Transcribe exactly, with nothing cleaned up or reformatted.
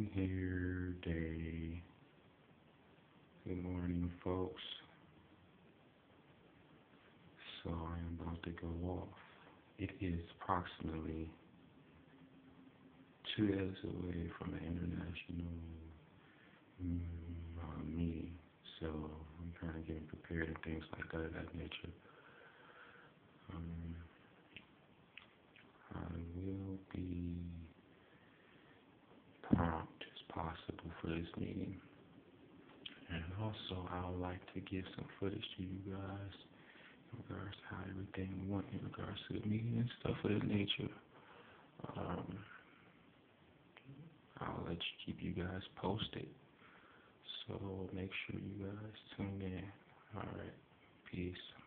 Here day. Good morning, folks. So I am about to go off. It is approximately two days away from an international mm, uh, meeting. So I'm kind of getting prepared and things like that of that nature. Um, I will be prompt as possible for this meeting. And also, I would like to give some footage to you guys in regards to how everything went in regards to the meeting and stuff of that nature. Um, I'll let you keep you guys posted. So make sure you guys tune in. Alright, peace.